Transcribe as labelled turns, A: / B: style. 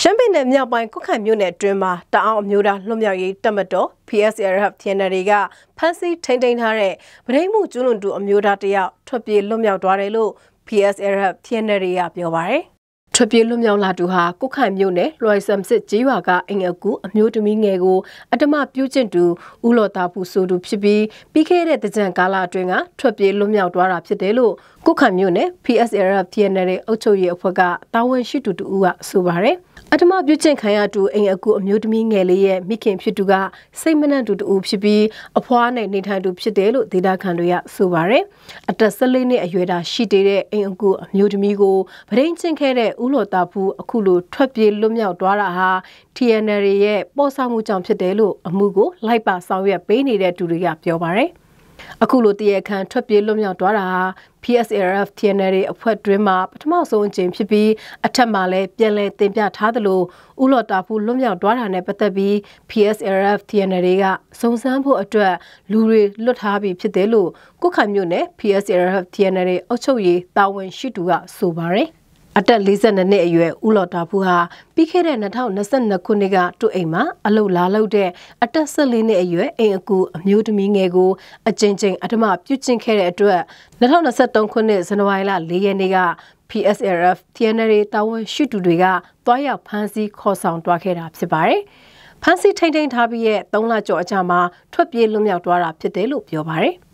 A: ရှမ်းပြည်နယ်မြောက်ပိုင်းကွတ်ခိုင်မြို့နယ်အတွင်းမှာတအောင်အမျိုးသားလွတ်မြောက်ရေးတပ်မတော် PSLF TNLA ကဖမ်းဆီးထိန်းသိမ်းထားတဲ့ဗဒိမှုကျူးလွန်သူအမျိုးသားတယောက်ထွက်ပြေးလွတ်မြောက်သွားတယ်လို့ PSLF TNLA ကပြောပါတယ်။ထွက်ပြေးလွတ်မြောက်လာသူဟာကွတ်ခိုင်မြို့နယ်လွိုင်ဆမ်စစ်ကျေးရွာကအင်အကူအမျိုးသမီးငယ်ကိုအတမပြုကျင့်သူဦးလော်တာဖူဆိုသူဖြစ်ပြီးခဲ့တဲ့တကြံကာလအတွင်းကထွက်ပြေးလွတ်မြောက်သွားတာဖြစ်တယ်လို့ကွတ်ခိုင်မြို့နယ် PSLF TNLA အုပ်ချုပ်ရေးအဖွဲ့ကတာဝန်ရှိသူတူကဆိုပါတယ်။အတမပြုကျင့်ခံရသူအင်အကူအမျိုးသမီးငယ်လေးရဲ့မိခင်ဖြစ်သူကစိတ်မနှံ့သူတူဖြစ်ပြီးအဖွားနဲ့နေထိုင်သူဖြစ်တယ်လို့ဒေသခံတွေကဆိုပါတယ်။အသက်14နှစ်အရွယ်သာရှိသေးတဲ့အင်အကူအမျိုးသမီးကိုဗဒိန်းကျင့်ခဲ့တဲ့ဦးလော်တာဖူအခုလိုထွက်ပြေးလွတ်မြောက်သွားတာဟာ TNLA ရဲ့ပေါ်ဆောင်မှုကြောင့်ဖြစ်တယ်လို့အမှုကိုလိုက်ပါဆောင်ရွက်ပေးနေတဲ့သူတွေကပြောပါတယ်။အခုလိုတရားခံထွက်ပြေးလွတ်မြောက်သွားတာဟာ PSLF TNLA အဖွဲ့တွင်းမှာပထမဆုံးအကြိမ်ဖြစ်ပြီးအထက်မှာလည်းပြန်လည်တင်ပြထားသလိုဦးလော်တာဖူလွတ်မြောက်သွားတာနဲ့ပတ်သက်ပြီး PSLF TNLA ကစုံစမ်းဖို့အတွက်လူတွေလွတ်ထားပြီးဖြစ်တယ်လို့ကွတ်ခိုင်မြို့နယ် PSLF TNLA အုပ်ချုပ်ရေးတာဝန်ရှိသူကဆိုပါတယ်အသက်42နှစ်အရွယ်ဦးလော်တာဖူဟာပြီးခဲ့တဲ့2022ခုနှစ်ကသူ့အိမ်မှာအလုလာလုပ်တဲ့အသက်14နှစ်အရွယ်အိမ်အကူအမျိုးသမီးငယ်ကိုအကျဉ်းချင်းအဓမ္မပြုကျင့်ခဲ့တဲ့အတွက်2023ခုနှစ်ဇန်နဝါရီလ4ရက်နေ့က PSLF TNLA တာဝန်ရှိသူတွေကတွားရောက်ဖမ်းဆီးခေါ်ဆောင်သွားခဲ့တာဖြစ်ပါတယ်။ဖမ်းဆီးထိန်းသိမ်းထားပြီးရဲ့3လကျော်အကြာမှာထွက်ပြေးလွတ်မြောက်သွားတာဖြစ်တယ်လို့ပြောပါတယ်။